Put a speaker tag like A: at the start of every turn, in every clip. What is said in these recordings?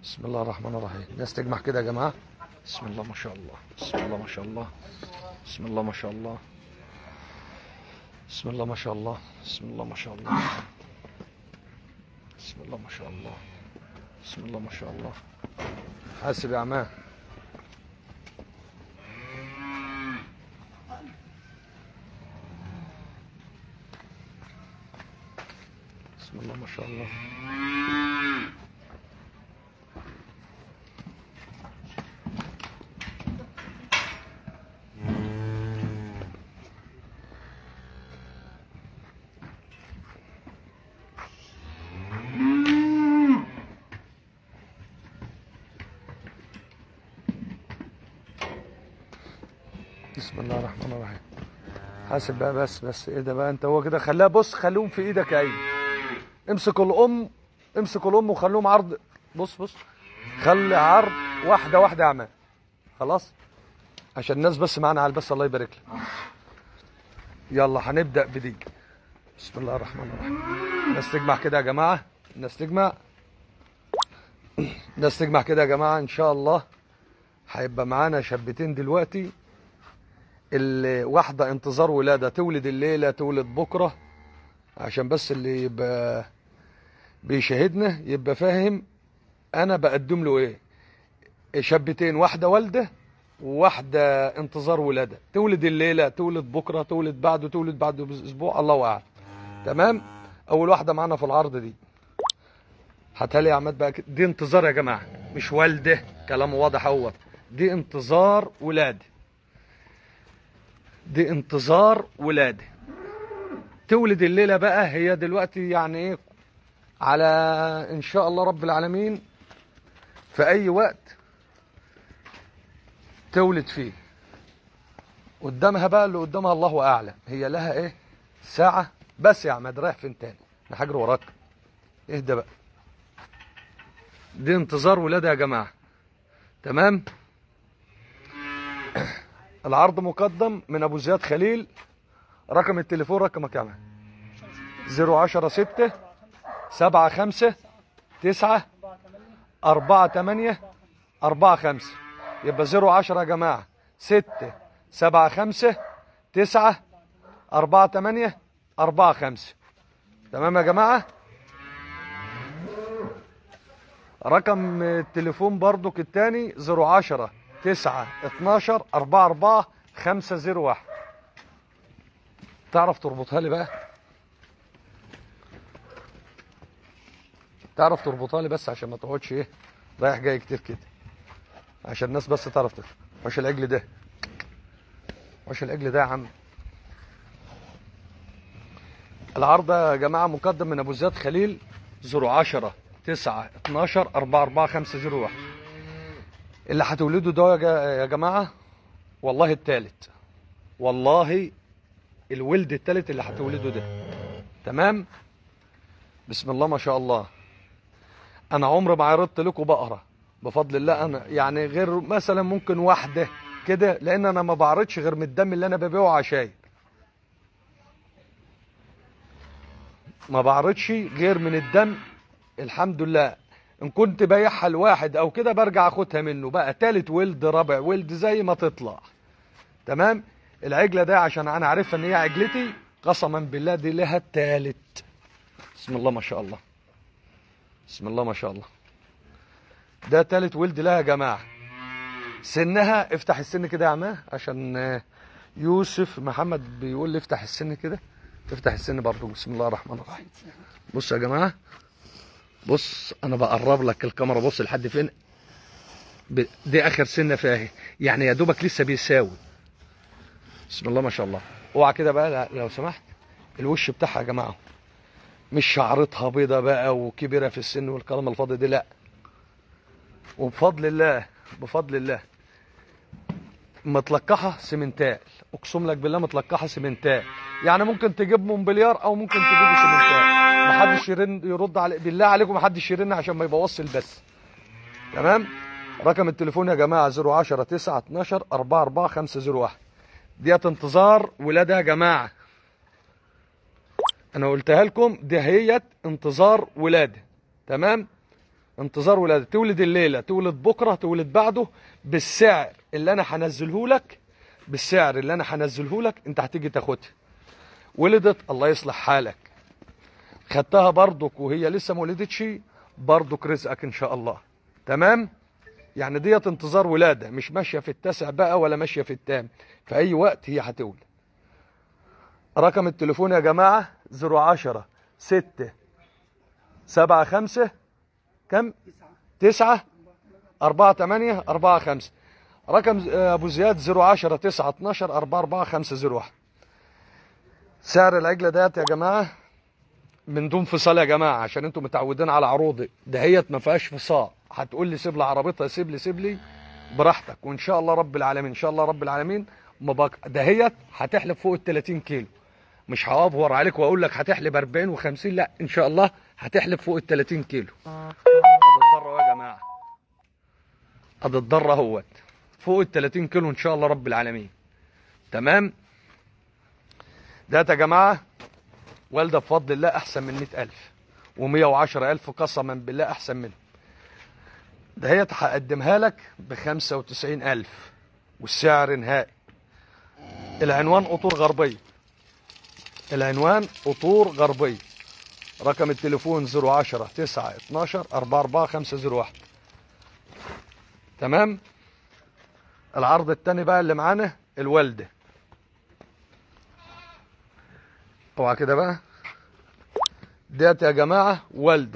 A: بسم الله الرحمن الرحيم. الناس تجمع كده يا جماعة. بسم الله ما شاء الله، بسم الله ما شاء الله، بسم الله ما شاء الله، بسم الله ما شاء الله، بسم الله ما شاء الله، بسم الله ما شاء الله، بسم الله ما شاء الله. حاسب يا عماه. بسم الله ما شاء الله. بسم الله الرحمن الرحيم. حاسب بقى. بس ايه ده بقى؟ انت هو كده خليها. بص خليهم في ايدك يا ايمن. امسك الام وخليهم عرض. بص خلي عرض واحده واحده يا عماد. خلاص عشان الناس بس معانا على البث. الله يبارك لك. يلا هنبدا بدي. بسم الله الرحمن الرحيم. الناس تجمع كده يا جماعه. الناس تجمع كده يا جماعه. ان شاء الله هيبقى معانا شابتين دلوقتي. الواحده انتظار ولاده، تولد الليله تولد بكره، عشان بس اللي يبقى بيشاهدنا يبقى فاهم انا بقدم له ايه. شابتين، واحده والده وواحده انتظار ولاده، تولد الليله تولد بكره تولد بعد باسبوع، الله اعلم. تمام. اول واحده معانا في العرض دي هاتها لي يا عماد بقى. دي انتظار يا جماعه، مش والده، كلامه واضح اهوت. دي انتظار ولاده، دي انتظار ولاده. تولد الليله بقى. هي دلوقتي يعني ايه، على ان شاء الله رب العالمين في اي وقت تولد فيه. قدامها بقى اللي قدامها الله اعلم. هي لها ايه، ساعه بس. يا عماد رايح فين تاني؟ انا هجري وراك. اهدى بقى. دي انتظار ولاده يا جماعه. تمام. العرض مقدم من ابو زياد خليل. رقم التليفون رقمك يا عماد 010 6 7 5 9 4 8 4 5. يبقى 010 يا جماعه 6 7 5 9 4 8 4 5. تمام يا جماعه. رقم التليفون برضك الثاني 010 9 12 44 501. تعرف تربطها لي بقى؟ تعرف تربطها لي بس عشان ما تقعدش ايه رايح جاي كتير كده، عشان الناس بس تعرف تفهم. وش العجل ده؟ وش العجل ده يا عم؟ العرض يا جماعه مقدم من ابو زياد خليل 010 9 12 44 501. اللي هتولده ده يا جماعه والله الثالث، والله الولد الثالث اللي هتولده ده. تمام. بسم الله ما شاء الله. انا عمري ما عرضت لكم بقره بفضل الله. انا يعني غير مثلا ممكن واحده كده، لان انا ما بعرضش غير من الدم اللي انا ببيعه عشاير. ما بعرضش غير من الدم. الحمد لله. ان كنت بايعها لواحد او كده برجع اخدها منه بقى تالت ولد رابع ولد زي ما تطلع. تمام. العجله ده عشان انا عارفها ان هي عجلتي، قسما بالله دي لها التالت. بسم الله ما شاء الله، بسم الله ما شاء الله. ده تالت ولد لها يا جماعه. سنها، افتح السن كده يا عماه عشان يوسف محمد بيقول لي افتح السن كده. افتح السن برضه. بسم الله الرحمن الرحيم. بص يا جماعه، بص انا بقرب لك الكاميرا. بص لحد فين. دي اخر سنه فيها اهي، يعني يا دوبك لسه بيساوي. بسم الله ما شاء الله. اوعى كده بقى لو سمحت. الوش بتاعها يا جماعه مش شعرتها بيضه بقى وكبيره في السن والكلام الفاضي ده، لا. وبفضل الله بفضل الله متلقحه سمنتال. اقسم لك بالله متلقحه سمنتال. يعني ممكن تجيب مونبليار او ممكن تجيبه سمنتال. محدش يرد على بالله عليكم، محدش يرن عشان ما يبوظش البث. تمام. رقم التليفون يا جماعه 010 9 12 44 501. ديت انتظار ولاده يا جماعه. انا قلتها لكم دهيت انتظار ولاده. تمام. انتظار ولاده، تولد الليله تولد بكره تولد بعده، بالسعر اللي انا هنزله لك، بالسعر اللي انا هنزله لك انت هتيجي تاخدها. ولدت الله يصلح حالك، خدتها برضك وهي لسه ما ولدتش برضك رزقك ان شاء الله. تمام؟ يعني ديت انتظار ولاده، مش ماشيه في التاسع بقى ولا ماشيه في التام، في اي وقت هي هتولد. رقم التليفون يا جماعه 010 6 7 5 كم 9 4 8 4 5. رقم ابو زياد 010 9 12 44 501. سعر العجله ديت يا جماعه من دون فصال يا جماعه، عشان انتم متعودين على عروضي دهيت ما فيهاش فصال. هتقول لي سيب لي عربيتها، سيب لي براحتك، وان شاء الله رب العالمين ان شاء الله رب العالمين دهيت هتحلب فوق ال 30 كيلو. مش هوفر عليك واقول لك هتحلب 40 و50، لا ان شاء الله هتحلب فوق ال 30 كيلو. هتتضرر يا جماعه، هتتضرر اهوت فوق ال 30 كيلو ان شاء الله رب العالمين. تمام؟ ده يا جماعه والده بفضل الله احسن من 100,000 و110,000 قسما بالله احسن منه. دهيت هقدمها لك ب 95,000 والسعر نهائي. العنوان قطور غربيه، العنوان قطور غربيه. رقم التليفون 010 9 12 44 501. تمام؟ العرض الثاني بقى اللي معانا الوالده. اوعى كده بقى، ديت يا جماعه والده،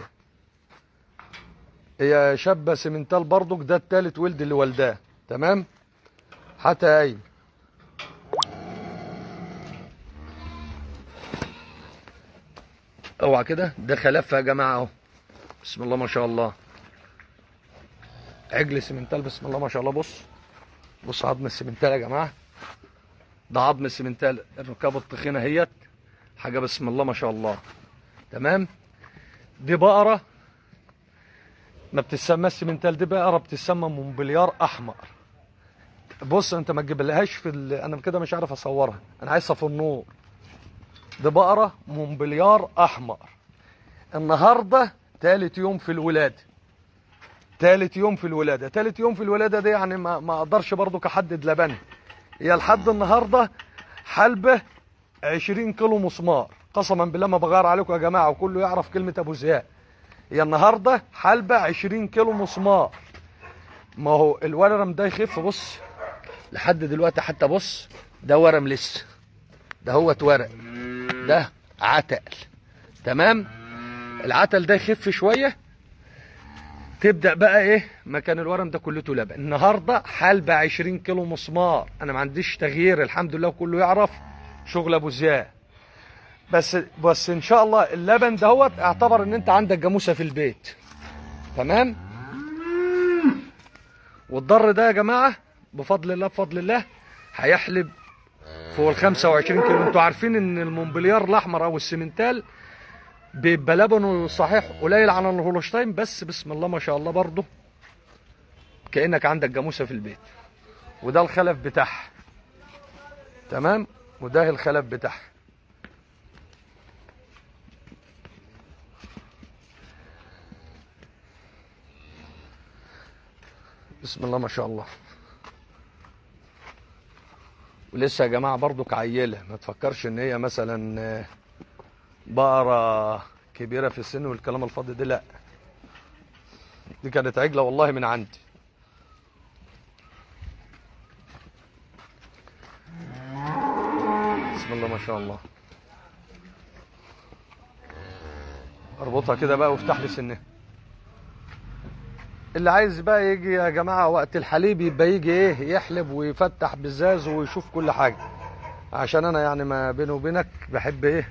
A: هي شابه سمنتال برضك، ده التالت ولد اللي والداه. تمام؟ حتى قايم. اوعى كده، ده خلفها يا جماعه اهو، بسم الله ما شاء الله، عجل سمنتال بسم الله ما شاء الله. بص عظم السمنتال يا جماعه، ده عظم السمنتال، الركاب التخينه اهيت، حاجه بسم الله ما شاء الله. تمام؟ دي بقره ما بتسمى السمنتال، دي بقره بتسمى مونبليار احمر. بص انت ما تجيبلهاش انا كده مش عارف اصورها، انا عايزها في النور. دي بقره مونبليار احمر. النهارده تالت يوم في الولاده، تالت يوم في الولاده، تالت يوم في الولاده دي يعني ما اقدرش برضو احدد لبنها. هي لحد النهارده حلبه 20 كيلو مسمار، قسما بالله ما بغار عليكم يا جماعه، وكله يعرف كلمه ابو زياد. هي النهارده حلبه 20 كيلو مسمار. ما هو الورم ده يخف، بص لحد دلوقتي حتى، بص ده ورم لسه، ده هو ورق، ده عتل. تمام؟ العتل ده يخف شويه، تبدا بقى ايه مكان الورم ده كلته لبن. النهارده حلبه 20 كيلو مسمار، انا ما عنديش تغيير الحمد لله، وكله يعرف شغل ابو زياد. بس ان شاء الله اللبن دهوت اعتبر ان انت عندك جاموسه في البيت. تمام؟ والضر ده يا جماعه بفضل الله بفضل الله هيحلب فوق ال 25 كيلو. انتوا عارفين ان المونبليار الاحمر او السمنتال بيبقى لبنه صحيح قليل عن الهولشتاين، بس بسم الله ما شاء الله برضه كانك عندك جاموسه في البيت. وده الخلف بتاعها. تمام؟ وده الخلف بتاعها. بسم الله ما شاء الله. ولسه يا جماعه برضك عيله، ما تفكرش ان هي مثلا بقره كبيره في السن والكلام الفاضي ده، لا، دي كانت عجله والله من عندي. بسم الله ما شاء الله. اربطها كده بقى وافتح لي سنها. اللي عايز بقى يجي يا جماعه وقت الحليب يبقى يجي ايه يحلب ويفتح بزاز ويشوف كل حاجه، عشان انا يعني ما بيني وبينك بحب ايه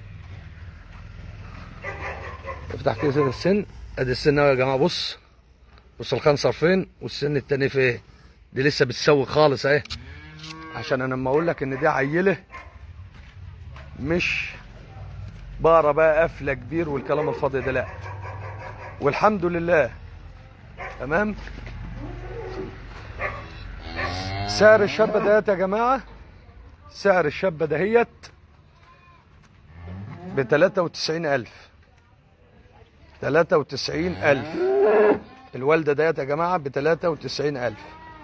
A: افتح كده السن. ادي السن اهو يا جماعه، بص الخنصر فين والسن التاني فين، دي لسه بتسوي خالص اهي، عشان انا لما اقول لك ان دي عيله مش بقره بقى قافله كبير والكلام الفاضي ده، لا، والحمد لله. تمام؟ سعر الشابه دهيت يا جماعه، سعر الشابه دهيت ب 93,000. 93,000 الوالدة ديت يا جماعة ب93,000.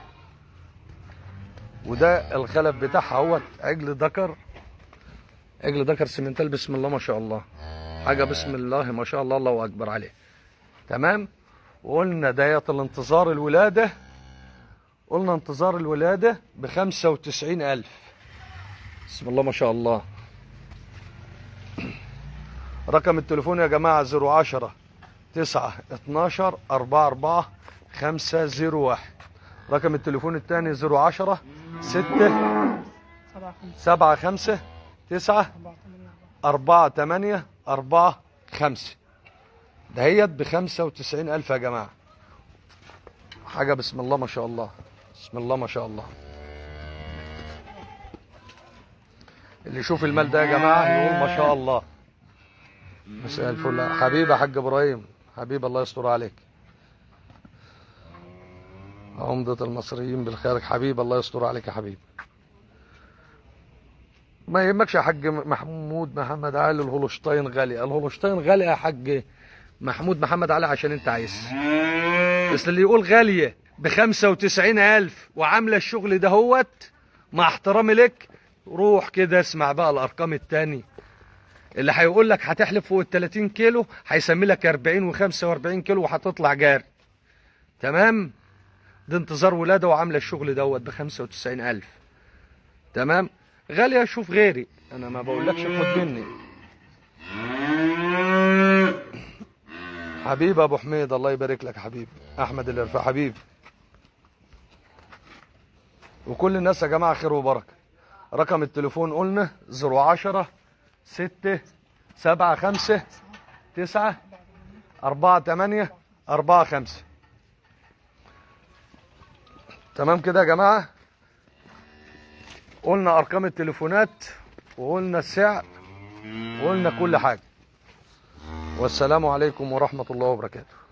A: وده الخلف بتاعها اهوت، عجل ذكر، عجل ذكر سمنتال، بسم الله ما شاء الله، حاجة بسم الله ما شاء الله، الله أكبر عليه. تمام. وقلنا ديت الانتظار الولادة، قلنا انتظار الولادة ب95,000. بسم الله ما شاء الله. رقم التليفون يا جماعة 010 9 12 44 501. رقم التليفون الثاني 010 6 7 5 9 4 8 4 5. دهيت ب95,000 يا جماعة. حاجة بسم الله ما شاء الله، بسم الله ما شاء الله. اللي يشوف المال ده يا جماعة يقول ما شاء الله. مساء الفل حبيبي يا حاج ابراهيم، حبيبي الله يستر عليك. عمدة المصريين بالخارج، حبيبي الله يستر عليك يا حبيبي. ما يهمكش يا حاج محمود محمد علي، الهولشتاين غالي، الهولشتاين غالي يا حاج محمود محمد علي عشان انت عايز. بس اللي يقول غالية ب95,000 وعاملة الشغل ده هوت، مع احترامي لك روح كده اسمع بقى الارقام التاني. اللي هيقول لك هتحلف فوق ال30 كيلو هيسمي لك 40 و45 كيلو وهتطلع جاري. تمام. ده انتظار ولاده وعامله الشغل دوت ب95,000. تمام. غاليه، شوف غيري، انا ما بقولكش خد مني. حبيبي ابو حميد الله يبارك لك حبيبي، احمد الارفاع حبيبي. وكل الناس يا جماعه خير وبركه. رقم التليفون قلنا 010 6 7 5 9 4 8 4 5. تمام كده يا جماعة. قلنا أرقام التليفونات وقلنا السعر وقلنا كل حاجة. والسلام عليكم ورحمة الله وبركاته.